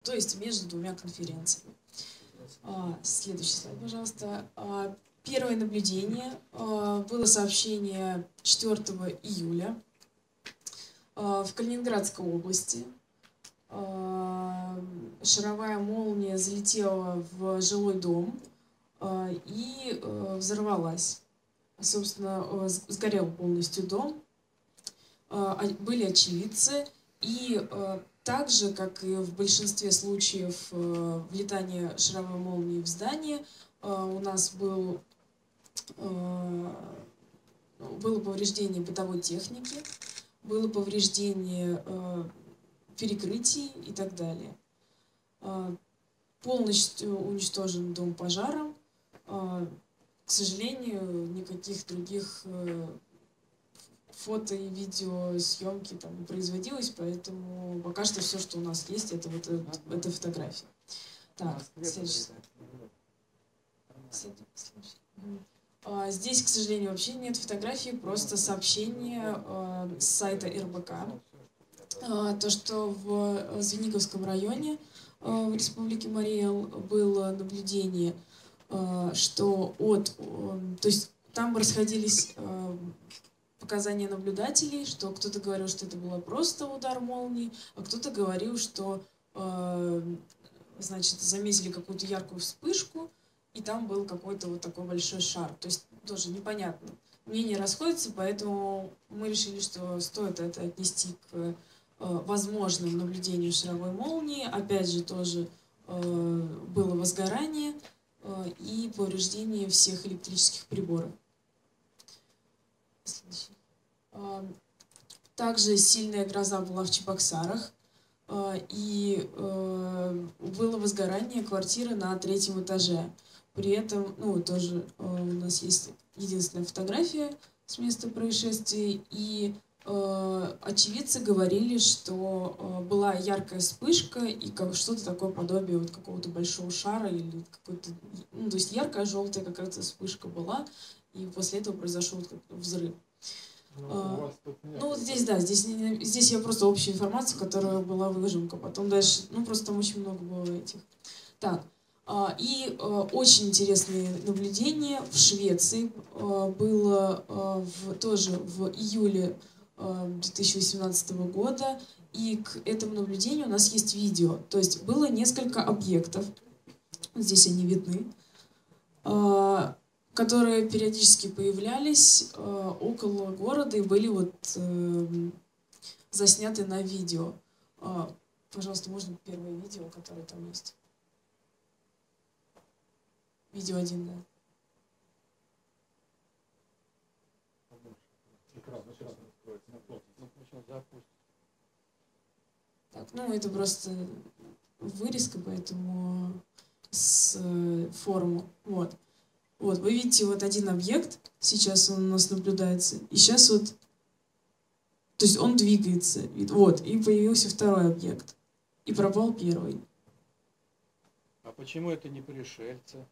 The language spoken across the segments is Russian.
то есть между двумя конференциями. Следующий слайд, пожалуйста. Первое наблюдение было сообщение 4 июля в Калининградской области. Шаровая молния залетела в жилой дом и взорвалась. Собственно, сгорел полностью дом. Были очевидцы. И так же, как и в большинстве случаев влетания шаровой молнии в здание, у нас было повреждение бытовой техники, было повреждение перекрытий и так далее. Полностью уничтожен дом пожаром. К сожалению, никаких других фото и видеосъемки там не производилось, поэтому пока что все, что у нас есть, это вот эта фотография. Так, следующий слайд. Здесь, к сожалению, вообще нет фотографий, просто сообщение с сайта РБК. То, что в Звениговском районе в Республике Марий-Эл было наблюдение, что то есть там расходились показания наблюдателей, что кто-то говорил, что это было просто удар молнии, а кто-то говорил, что значит, заметили какую-то яркую вспышку, и там был какой-то вот такой большой шар. То есть тоже непонятно. Мнения расходятся, поэтому мы решили, что стоит это отнести к возможному наблюдению шаровой молнии. Опять же, тоже было возгорание и повреждение всех электрических приборов. Также сильная гроза была в Чебоксарах, и было возгорание квартиры на 3-м этаже. При этом, тоже у нас есть единственная фотография с места происшествия, и очевидцы говорили, что была яркая вспышка и что-то такое подобие вот какого-то большого шара или какой-то, то есть яркая желтая какая-то вспышка была, и после этого произошел взрыв. Вот здесь, да, здесь я просто общую информацию, которая была выжимка. Потом дальше, просто там очень много было этих. Так, и очень интересные наблюдения в Швеции. Было тоже в июле 2018 года. И к этому наблюдению у нас есть видео. То есть было несколько объектов. Здесь они видны. Которые периодически появлялись около города и были вот засняты на видео. Пожалуйста, можно первое видео, которое там есть? Видео 1, да. Так, это просто вырезка, поэтому с форума. Вот. Вот, вы видите вот один объект, сейчас он у нас наблюдается, и сейчас вот, то есть он двигается, вот, и появился второй объект, и пропал первый. А почему это не пришельцы?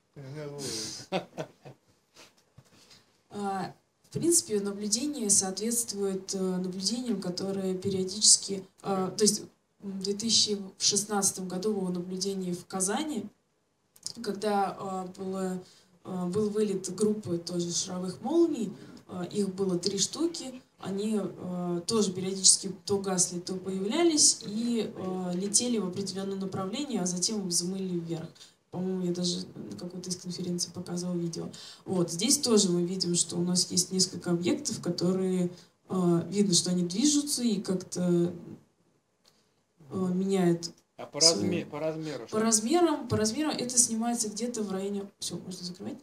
В принципе, наблюдение соответствует наблюдениям, которые периодически, то есть в 2016 году было наблюдение в Казани, когда был вылет группы тоже шаровых молний, их было 3 штуки, они тоже периодически то гасли, то появлялись и летели в определенном направлении, а затем взмыли вверх. По-моему, я даже на какой-то из конференций показывала видео. Вот, здесь тоже мы видим, что у нас есть несколько объектов, которые видно, что они движутся и как-то меняют. А по размеру? По размерам это снимается где-то в районе... Все, можно закрывать.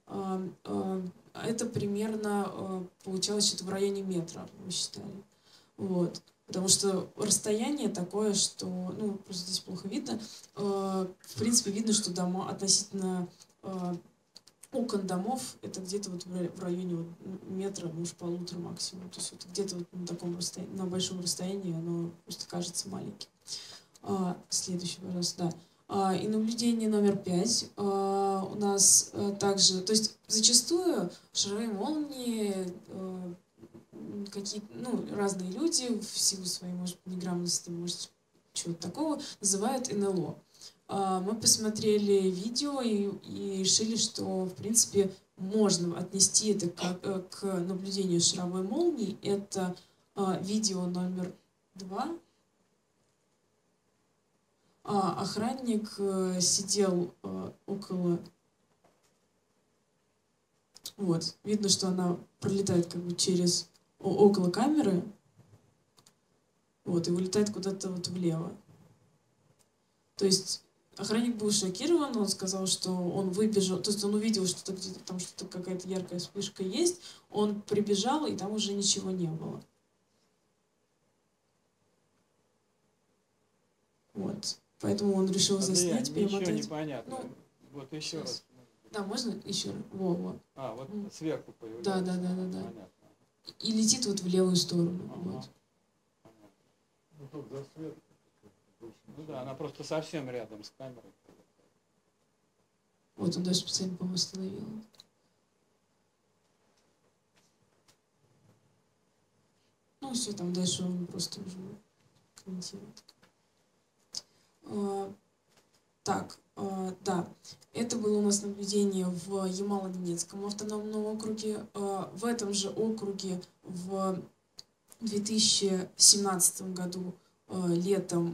Это примерно получалось что-то в районе метра, мы считали. Вот. Потому что расстояние такое, что... просто здесь плохо видно. В принципе, видно, что дома относительно окон домов, это где-то вот в районе вот метра, может, 1,5 максимум. То есть вот где-то вот на таком расстоянии, на большом расстоянии оно просто кажется маленьким. Следующий, пожалуйста, да. И наблюдение номер 5 у нас также, то есть зачастую шаровые молнии, какие-то, разные люди в силу своей, может, неграмотности, может, чего-то такого, называют НЛО. Мы посмотрели видео и решили, что, в принципе, можно отнести это к наблюдению шаровой молнии. Это видео номер 2. Охранник сидел около... Вот, видно, что она пролетает как бы около камеры, вот, и вылетает куда-то вот влево. То есть охранник был шокирован, он сказал, что он выбежал, то есть он увидел, что где-то там что-то, какая-то яркая вспышка есть, он прибежал, и там уже ничего не было. Вот. Поэтому он решил заснять, перемотать. Ничего не понятно. Ну, вот еще сейчас. раз. Да, можно еще раз? Во. Вот сверху появляется. Да. Понятно. И летит вот в левую сторону. Ага. Вот. Ну да, она просто совсем рядом с камерой. Вот он даже специально, по-моему, остановил. Ну все, там дальше он просто уже комментирует. Да, это было у нас наблюдение в Ямало-Ненецком автономном округе. В этом же округе в 2017 году летом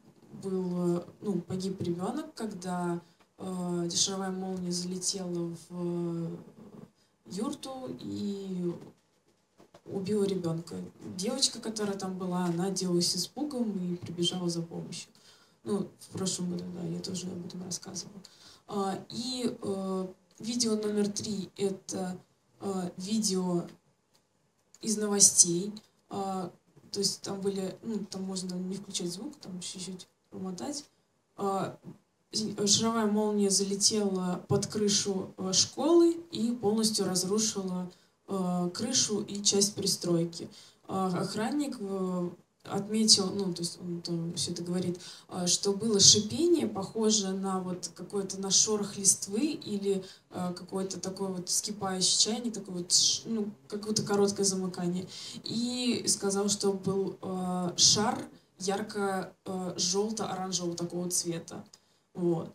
погиб ребенок, когда шаровая молния залетела в юрту и убила ребенка. Девочка, которая там была, она делалась испугом и прибежала за помощью. Ну, в прошлом году, да, я тоже об этом рассказывала. И видео номер 3 – это видео из новостей. То есть там были, там можно не включать звук, там чуть-чуть промотать. Шаровая молния залетела под крышу школы и полностью разрушила крышу и часть пристройки. Охранник отметил, то есть он все это говорит, что было шипение, похожее на вот какой-то на шорох листвы или какой-то такой вот вскипающий чайник, такой вот, какое-то короткое замыкание. И сказал, что был шар ярко-желто-оранжевого такого цвета. Вот.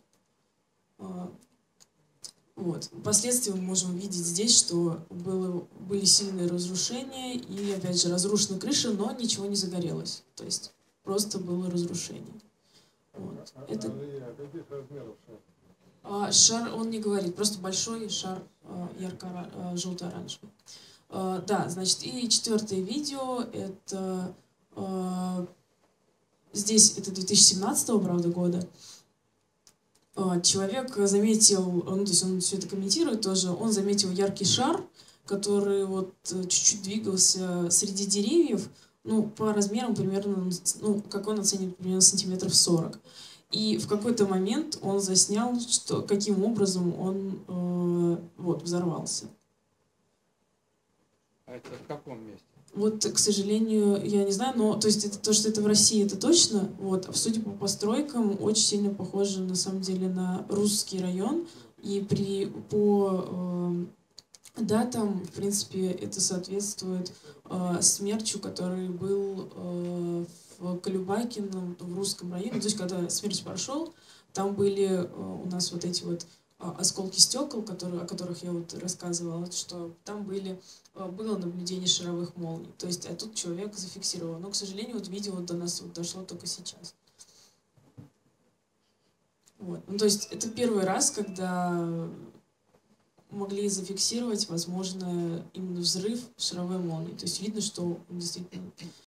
Впоследствии мы можем видеть здесь, что были сильные разрушения и, опять же, разрушены крыши, но ничего не загорелось. То есть просто было разрушение. Вот. Это... Каких размеров шар? Шар, он не говорит, просто большой шар ярко-желто-оранжевый. Да, значит, и 4-е видео, это здесь это 2017, правда, года. Человек заметил, то есть он все это комментирует тоже, он заметил яркий шар, который вот чуть-чуть двигался среди деревьев, по размерам примерно, как он оценивает, примерно сантиметров 40. И в какой-то момент он заснял, каким образом он взорвался. А это в каком месте? Вот, к сожалению, я не знаю, но то есть то, что это в России, это точно. Вот, судя по постройкам, очень сильно похоже на самом деле на русский район. И по датам, в принципе, это соответствует смерчу, который был в Колюбайкино, в русском районе. То есть, когда смерч прошел, там были у нас вот эти вот осколки стекол, о которых я вот рассказывала, что там было наблюдение шаровых молний. То есть, а тут человек зафиксировал. Но, к сожалению, вот видео до нас дошло только сейчас. Вот. То есть, это первый раз, когда могли зафиксировать, возможно, именно взрыв шаровой молнии. То есть, видно, что он действительно